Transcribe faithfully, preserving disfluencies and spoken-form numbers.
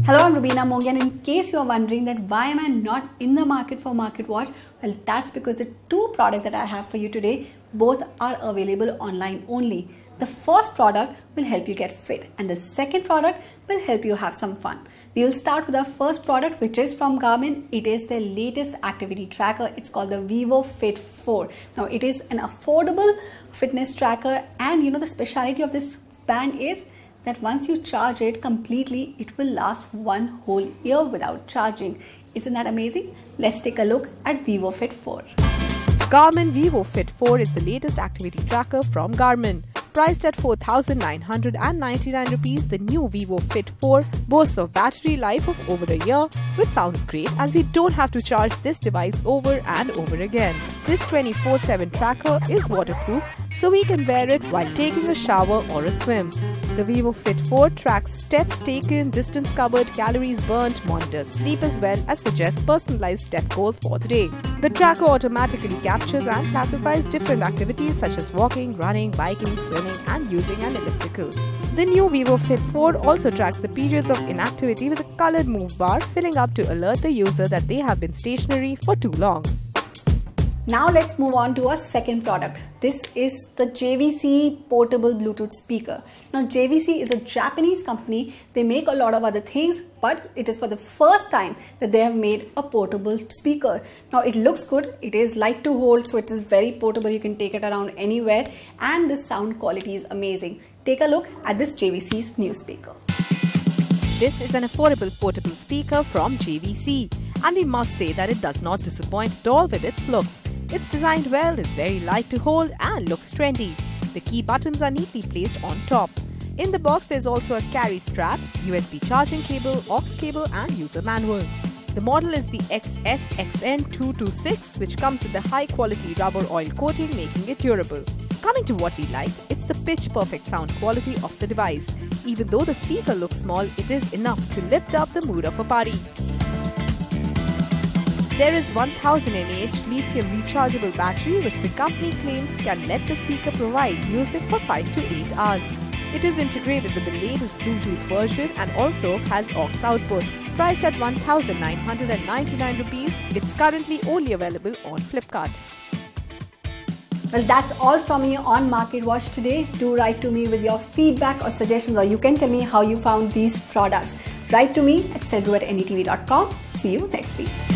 Hello, I'm Roobina Mongia, and in case you're wondering that why am I not in the market for market watch, well, that's because the two products that I have for you today, both are available online only. The first product will help you get fit and the second product will help you have some fun. We will start with our first product, which is from Garmin. It is their latest activity tracker. It's called the vívofit four. Now it is an affordable fitness tracker, and you know the speciality of this band is that once you charge it completely, it will last one whole year without charging. Isn't that amazing? Let's take a look at vívofit four. Garmin vívofit four is the latest activity tracker from Garmin. Priced at four thousand nine hundred ninety-nine rupees, the new vívofit four boasts of battery life of over a year, which sounds great as we don't have to charge this device over and over again. This twenty-four seven tracker is waterproof, so we can wear it while taking a shower or a swim. The vívofit four tracks steps taken, distance covered, calories burnt, monitors sleep as well as suggests personalized step goal for the day. The tracker automatically captures and classifies different activities such as walking, running, biking, swimming and using an elliptical. The new vívofit four also tracks the periods of inactivity with a colored move bar filling up to alert the user that they have been stationary for too long. Now let's move on to our second product. This is the J V C portable Bluetooth speaker. Now J V C is a Japanese company. They make a lot of other things, but it is for the first time that they have made a portable speaker. Now it looks good. It is light to hold, so it is very portable. You can take it around anywhere, and the sound quality is amazing. Take a look at this J V C's new speaker. This is an affordable portable speaker from J V C, and we must say that it does not disappoint at all with its looks. It's designed well, is very light to hold and looks trendy. The key buttons are neatly placed on top. In the box there's also a carry strap, U S B charging cable, aux cable and user manual. The model is the X S X N two twenty-six, which comes with a high quality rubber oil coating making it durable. Coming to what we like, it's the pitch perfect sound quality of the device. Even though the speaker looks small, it is enough to lift up the mood of a party. There is one thousand milliamp hour lithium rechargeable battery which the company claims can let the speaker provide music for five to eight hours. It is integrated with the latest Bluetooth version and also has aux output. Priced at one thousand nine hundred ninety-nine rupees, it's currently only available on Flipkart. Well, that's all from me on Market Watch today. Do write to me with your feedback or suggestions, or you can tell me how you found these products. Write to me at sedru at N D T V dot com. See you next week.